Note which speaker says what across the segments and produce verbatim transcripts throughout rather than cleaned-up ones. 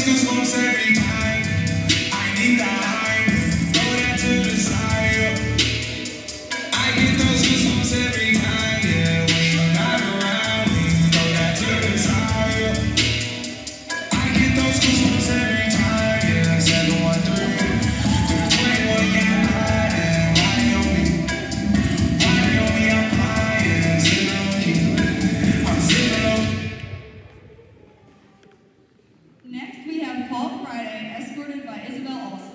Speaker 1: goosebumps every time. I need the high, throw that to the side. I get those goosebumps every time, yeah. When you're not around me, throw that to the side. I get those goosebumps every time, yeah. seven one three, through twenty-one, yeah, I'm hiding. Why on me? Why on me? I'm flying, sitting on you. I'm sitting on you.
Speaker 2: Next, we have Paul Friday, escorted by Isabel Alston.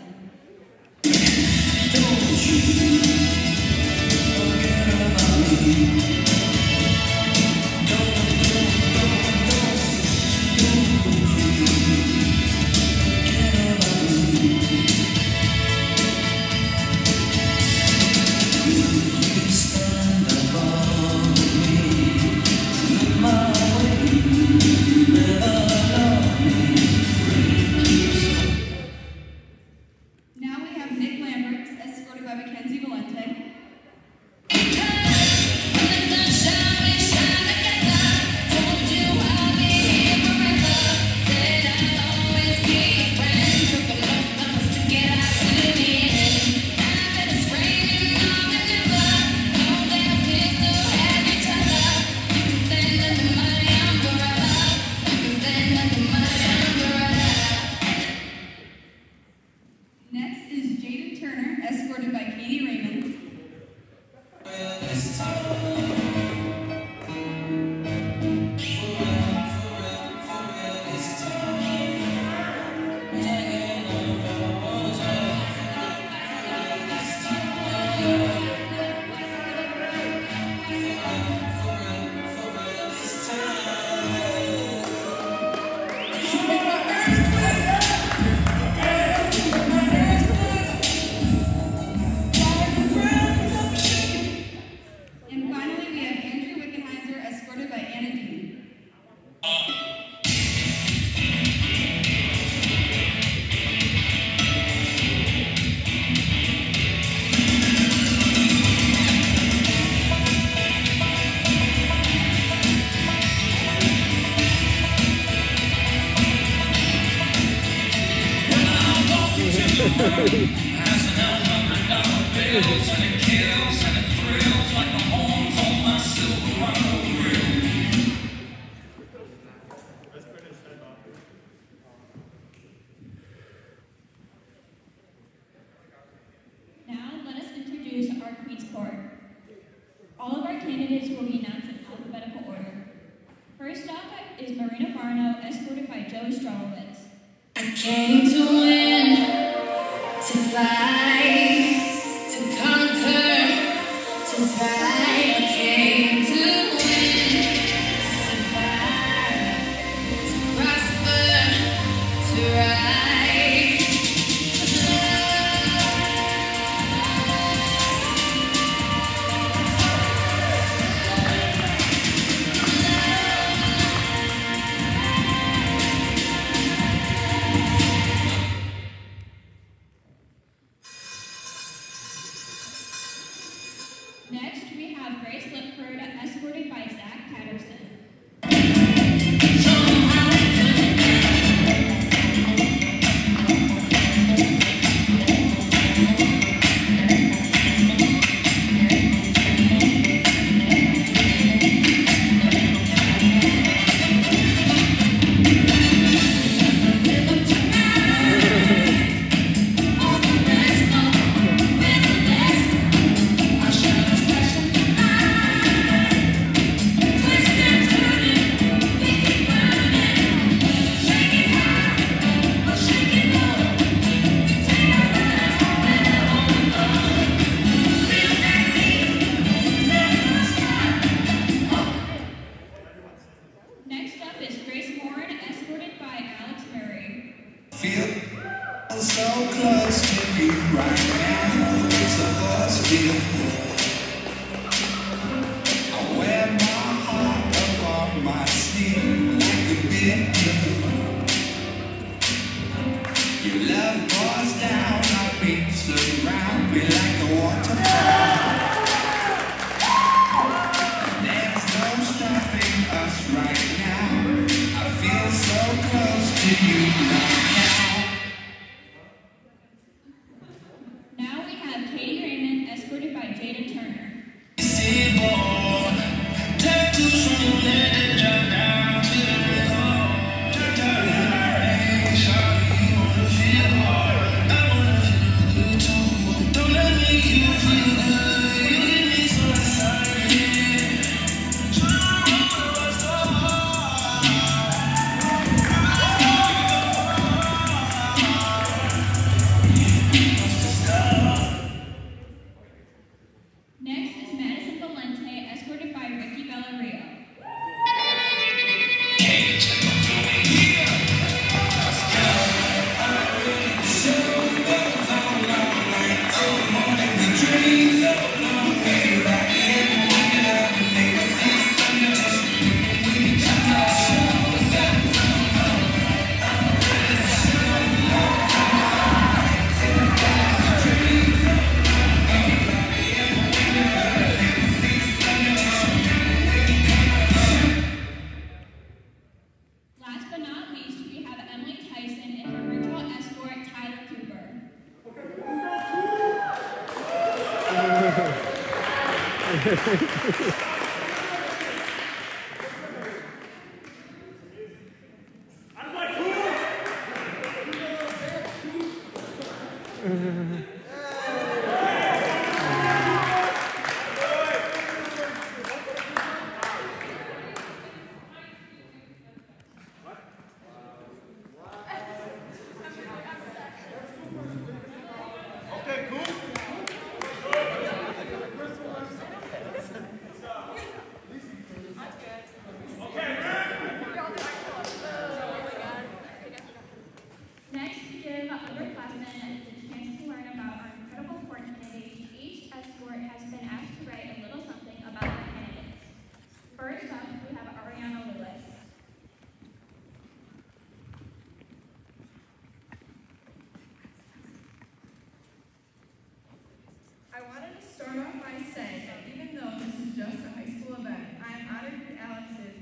Speaker 2: Now we have Nick Lamberts, escorted by Mackenzie Valente. Next is Jaden Turner, escorted by Katie Raymond. And finally, we have Andrew Wickenheiser, escorted by Anna Dean. Now, let us introduce our Queen's Court. All of our candidates will be announced in alphabetical order. First up is Marina Barno, escorted by Joey Strolowitz.
Speaker 3: I came to win, to fly, to conquer, to thrive. I came to win, to survive, to prosper, to rise.
Speaker 2: Next, we have Grace Lipford, escorted by Zach Patterson. Next up is Grace Warren, escorted by Alex Murray.
Speaker 1: Feel so close to you right now. It's a first feel. I wear my heart up on my sleeve like a big glue. Your love pours down, I beat surround me like a waterfall. There's no stopping us right now. I feel so close to you now.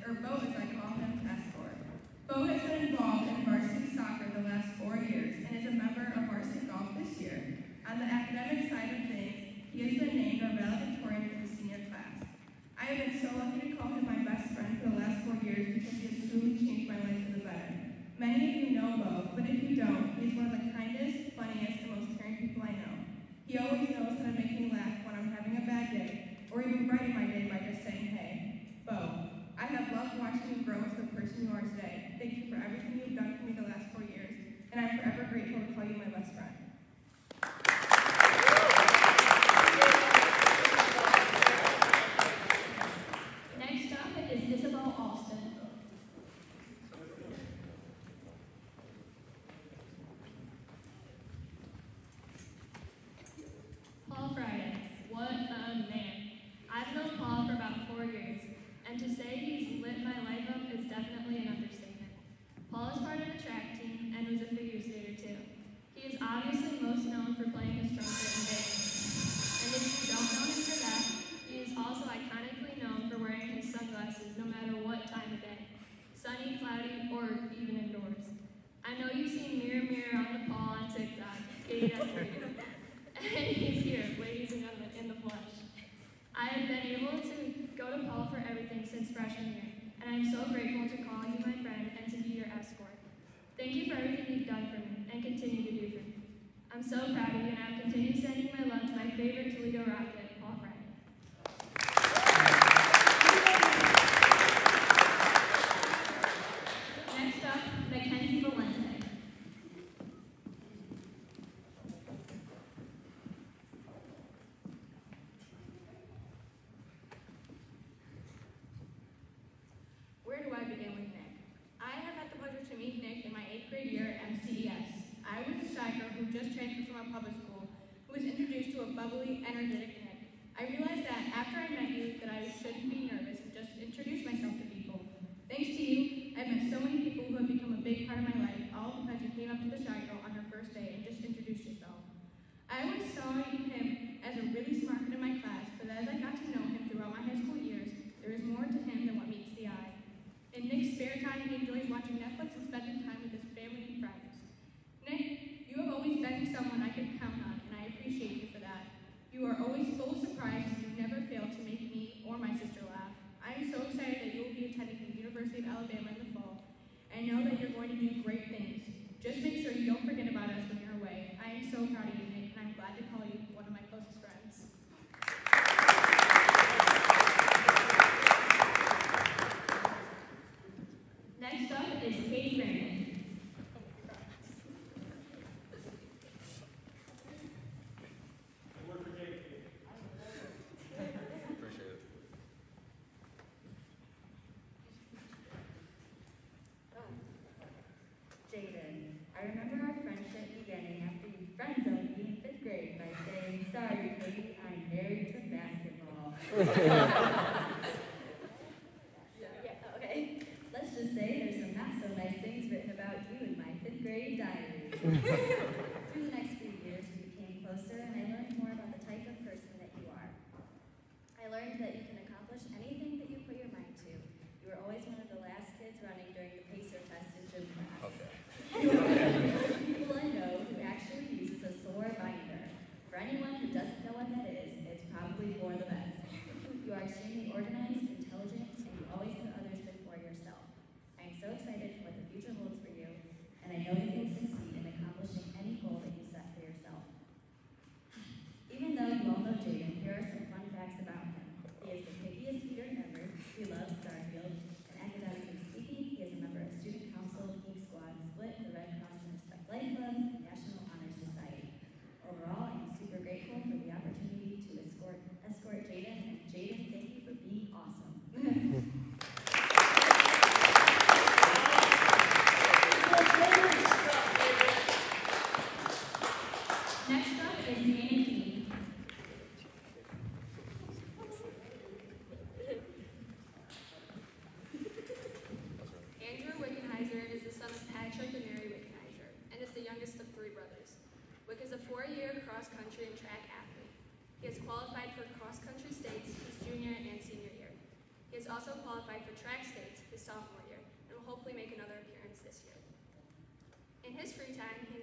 Speaker 4: or Bo as I call him, escort. Bo has been involved in varsity soccer the last four years and is a member of varsity golf this year. On the academic side of things, he has been named our valedictorian in the senior class. I have been so lucky to call him my best friend for the last four years because he has truly changed my life for the better. Many of you know Bo, but if you don't, he is one of the kindest, funniest, and most caring people I know. He always knows how to make me laugh when I'm having a bad day, or even brighten my day by just saying, hey. Bo, I have loved watching you grow into the person you are today. Thank you for everything you've done for me the last four years, and I'm forever grateful to call you my best friend.
Speaker 2: Next up is Isabel Alston. Paul Friday, what a man. I've known Paul for about four years, and to say he's lit my life up is definitely an understatement. Paul is part of the track team and was a figure skater too. He is obviously most known for playing his trumpet in Vegas. And if you don't know him for that, he is also iconically known for wearing his sunglasses no matter what time of day, sunny, cloudy, or even indoors. I know you've seen Mirror Mirror on the Paul on TikTok, Katie, that's for you. And he's here, ladies and gentlemen, in the flesh. I have been able to go to Paul for everything since freshman year, and I'm so grateful to call you my friend and to be your escort. Thank you for everything you've done for me and continue to do for me. I'm so proud of you, and I'll continue sending my love to my favorite Toledo Rocket, Paul Friday. Next up, Mackenzie Valente.
Speaker 4: Where do I begin with Nick? I have had the pleasure to meet Nick in my eighth grade year at M C C S. I was a shy girl who just transferred from a public school, who was introduced to a bubbly, energetic Nick. I realized that after I met you that I shouldn't be nervous and just introduce myself to people. Thanks to you, I've met so many people who have become a big part of my life, all because you came up to the shy girl on her first day and just introduced yourself. I always saw him as a really smart kid in my class, but as I got to know him throughout my high school years, there is more to him than what meets the eye. In Nick's spare time, he enjoys watching Netflix and spending time with his family and friends. Nick, you have always been someone I could count on, and I appreciate you for that. You are always full of surprises, and you never fail to make me or my sister laugh. I am so excited that you will be attending the University of Alabama in the fall. I know that you're going to do great things. Just make sure you don't forget about us when you're away. I am so proud of you, Nick, and I'm glad to call you one of my closest friends.
Speaker 2: Next up is Katie Raymond.
Speaker 5: Jaden, I remember our friendship beginning after you friend-zoned me in fifth grade by saying, sorry, Katie, I'm married to basketball. Yeah, okay. Let's just say there's some not so nice things written about you in my fifth grade diary. Through the next few years, we became closer, and I learned more about the type of person that you are. I learned that you can accomplish anything that you put your mind to. You were always one of the last kids running during the pacer test in gym class. Okay. You are one of the people I know who actually uses a sore binder. For anyone who doesn't know what that is, it's probably for the best. You are extremely organized, intelligent, and you always put others before yourself. I am so excited for what the future holds for you, and I know that you will succeed in accomplishing any goal that you set for yourself. Even though you all know Jaden, here are some fun facts about him. He is the pickiest eater ever. He loves Garfield. And academically speaking, he is a member of Student Council, Geek Squad, Split, the Red Cross and Respect Life Club, and National Honor Society. Overall, I am super grateful for the opportunity to escort, escort Jaden, and Jaden, thank you for being awesome.
Speaker 2: Next up is Nana Dean.
Speaker 6: Andrew Wickenheiser is the son of Patrick and Mary Wickenheiser, and is the youngest of three brothers. Wick is a four-year cross-country and track athlete. He has qualified for cross-country states his junior and senior year. He has also qualified for track states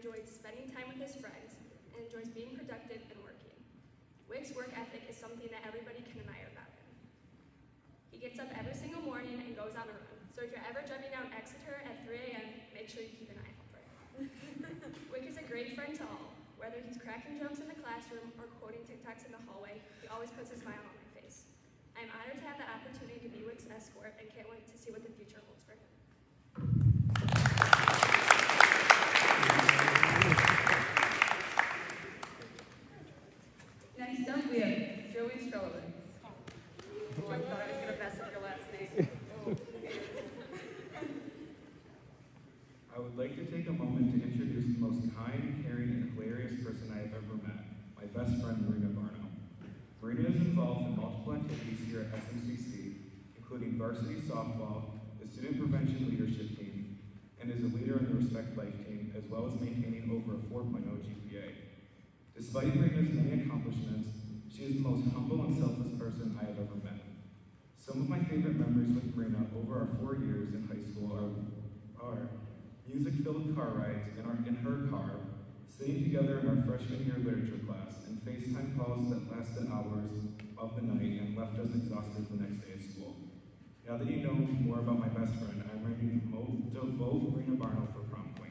Speaker 6: enjoys spending time with his friends and enjoys being productive and working. Wick's work ethic is something that everybody can admire about him. He gets up every single morning and goes on a run. So if you're ever driving down Exeter at three A M, make sure you keep an eye out for him. Wick is a great friend to all. Whether he's cracking jokes in the classroom or quoting TikToks in the hallway, he always puts a smile on my face. I'm honored to have the opportunity to be Wick's escort and can't wait to see what the future holds for him.
Speaker 4: Next up, we have Joey Sullivan. Oh, I thought I was going to mess up your last name.
Speaker 7: I would like to take a moment to introduce the most kind, caring, and hilarious person I have ever met, my best friend, Marina Barno. Marina is involved in multiple activities here at S M C C, including varsity softball, the student prevention leadership team, and is a leader in the Respect Life team, as well as maintaining over a four point oh G P A. Despite Marina's many accomplishments, she is the most humble and selfless person I have ever met. Some of my favorite memories with Marina over our four years in high school are, are music-filled car rides in, our, in her car, sitting together in our freshman year literature class, and FaceTime calls that lasted hours of the night and left us exhausted the next day at school. Now that you know more about my best friend, I'm ready to vote Marina Barno for prom queen.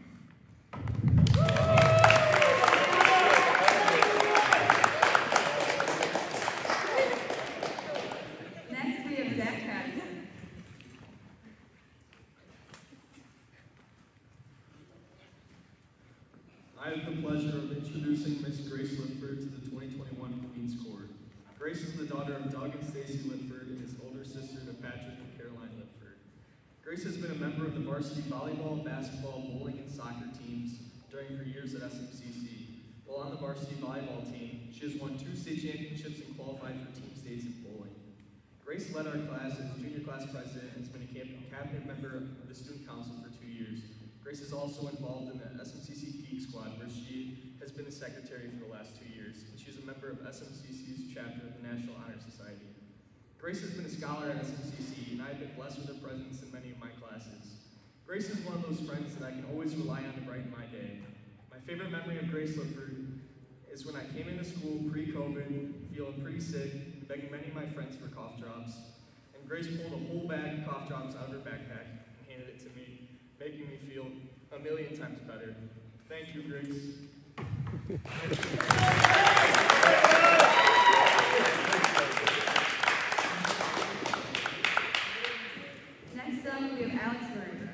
Speaker 4: Next, we have Zach Patterson.
Speaker 8: I have the pleasure of introducing Miss Grace Linford to the twenty twenty-one Queen's Court. Grace is the daughter of Doug and Stacy Linford and his older sister to Patrick and Caroline Linford. Grace has been a member of the varsity volleyball, basketball, bowling, and soccer teams during her years at S M C C. While on the varsity volleyball team, she has won two state championships and qualified for team states in bowling. Grace led our class as junior class president and has been a cabinet member of the student council for two years. Grace is also involved in the S M C C Geek Squad, where she has been a secretary for the last two years, and she's a member of S M C C's chapter of the National Honor Society. Grace has been a scholar at S M C C, and I have been blessed with her presence in many of my classes. Grace is one of those friends that I can always rely on to brighten my day. My favorite memory of Grace Linford is when I came into school pre-COVID, feeling pretty sick, begging many of my friends for cough drops, and Grace pulled a whole bag of cough drops out of her backpack and handed it to me, making me feel a million times better. Thank you, Grace.
Speaker 4: Next up, we have Alex Murray.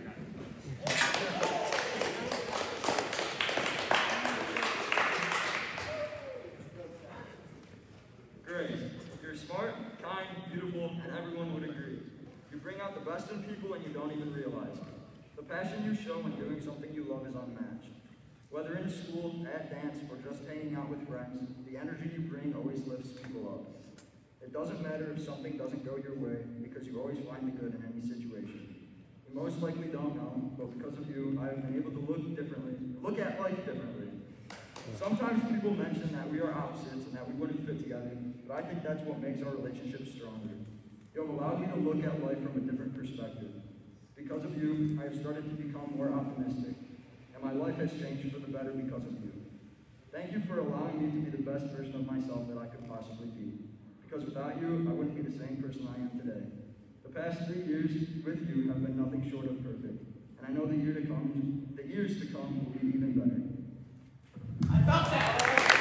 Speaker 9: Grace, you're smart, kind, beautiful, and everyone would agree. You bring out the best in people and you don't even realize it. The passion you show when doing something you love is unmatched. Whether in school, at dance, or just hanging out with friends, the energy you bring always lifts people up. It doesn't matter if something doesn't go your way, because you always find the good in any situation. You most likely don't know, but because of you, I have been able to look differently, look at life differently. Sometimes people mention that we are opposites and that we wouldn't fit together, but I think that's what makes our relationship stronger. You have allowed me to look at life from a different perspective. Because of you, I have started to become more optimistic, and my life has changed for the better because of you. Thank you for allowing me to be the best version of myself that I could possibly be. Because without you, I wouldn't be the same person I am today. The past three years with you have been nothing short of perfect, and I know the year to come, the years to come will be even better.
Speaker 1: I felt that.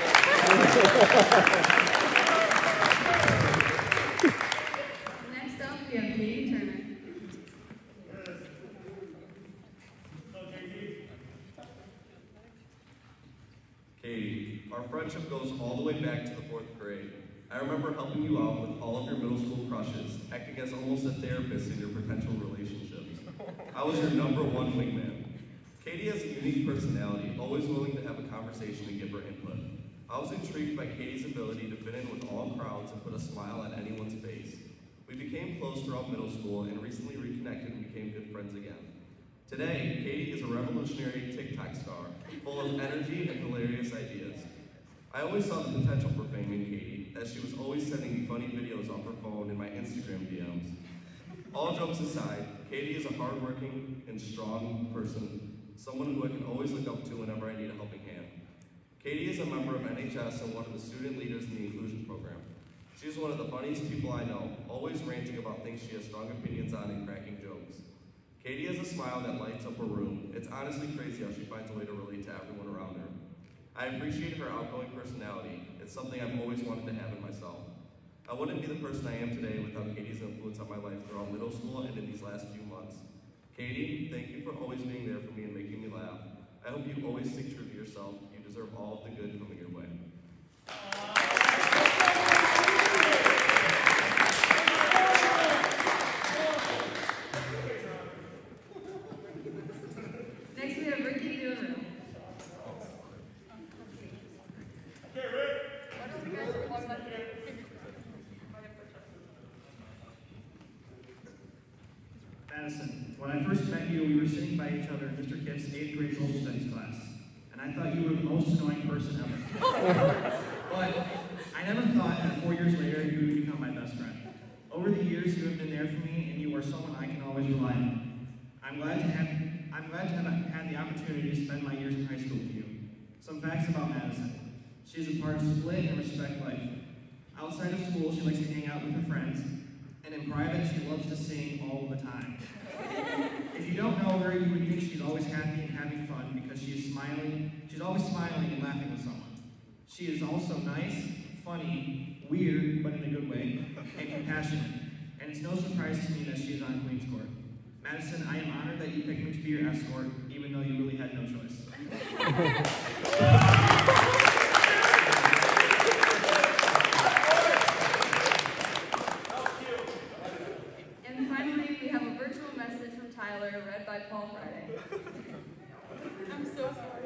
Speaker 4: Next up, we have Katie Turner.
Speaker 10: Katie, our friendship goes all the way back to the fourth grade. I remember helping you out with all of your middle school crushes, acting as almost a therapist in your potential relationships. I was your number one wingman. Katie has a unique personality, always willing to have a conversation and give her input. I was intrigued by Katie's ability to fit in with all crowds and put a smile on anyone's face. We became close throughout middle school and recently reconnected and became good friends again. Today, Katie is a revolutionary TikTok star, full of energy and hilarious ideas. I always saw the potential for fame in Katie, as she was always sending me funny videos off her phone in my Instagram D Ms. All jokes aside, Katie is a hardworking and strong person, someone who I can always look up to whenever I need a helping hand. Katie is a member of N H S and one of the student leaders in the inclusion program. She is one of the funniest people I know, always ranting about things she has strong opinions on and cracking jokes. Katie has a smile that lights up a room. It's honestly crazy how she finds a way to relate to everyone around her. I appreciate her outgoing personality. It's something I've always wanted to have in myself. I wouldn't be the person I am today without Katie's influence on my life throughout middle school and in these last few months. Katie, thank you for always being there for me and making me laugh. I hope you always stick true to yourself. You deserve all of the good coming your way.
Speaker 4: Next we have Ricky Duro.
Speaker 11: Madison, when I first met you, we were sitting by each other in Mister Kiff's eighth grade social studies class, and I thought you were the most annoying person ever. But I never thought that four years later you would become my best friend. Over the years, you have been there for me, and you are someone I can always rely on. I'm glad to have I'm glad to have had the opportunity to spend my years in high school with you. Some facts about Madison. She is a part of Split and Respect Life. Outside of school, she likes to hang out with her friends, and in private, she loves to sing all the time. If you don't know her, you would think she's always happy and having fun because she is smiling. She's always smiling and laughing with someone. She is also nice, funny, weird, but in a good way, and compassionate. And it's no surprise to me that she is on Queen's Court. Madison, I am honored that you picked me to be your escort, even though you really had no choice.
Speaker 4: And finally, we have a virtual message from Tyler, read by Paul Friday. I'm so sorry.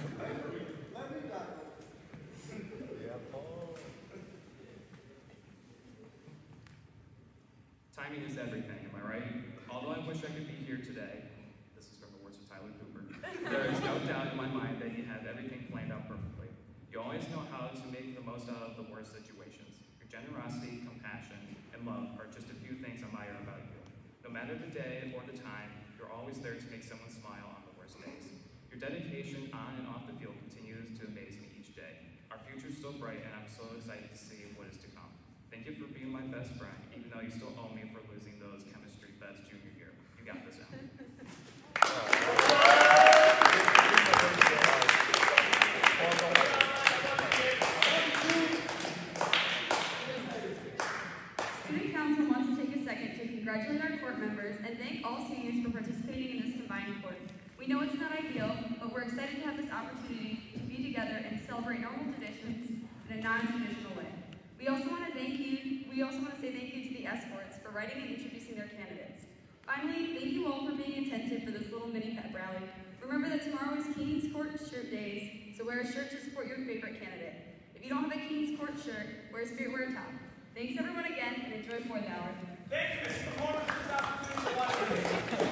Speaker 12: Timing is everything, am I right? Although I wish I could be here today, this is from the words of Tyler Cooper, there is no doubt in my mind that you have everything planned out perfectly. You always know how to make the most out of the worst situations. Your generosity, compassion, and love are just a few things I admire about you. No matter the day or the time, you're always there to make someone smile on the worst days. Your dedication on and off the field continues to amaze me each day. Our future is still bright, and I'm so excited to see what is to come. Thank you for being my best friend, even though you still owe me for losing those chemistry bets junior year. You got this now.
Speaker 4: Student Council wants to take a second to congratulate our court members and thank all seniors for participating in this combined court. We know it's not ideal, but we're excited to have this opportunity to be together and celebrate normal traditions in a non-traditional way. We also want to thank you, we also want to say thank you to the escorts for writing and introducing their candidates. Finally, thank you all for being attentive for this little mini pep rally. Remember that tomorrow is King's Court shirt days, so wear a shirt to support your favorite candidate. If you don't have a King's Court shirt, wear a Spirit Wear top. Thanks everyone again, and enjoy fourth hour.
Speaker 1: Thank you, Mister Moore, for this opportunity.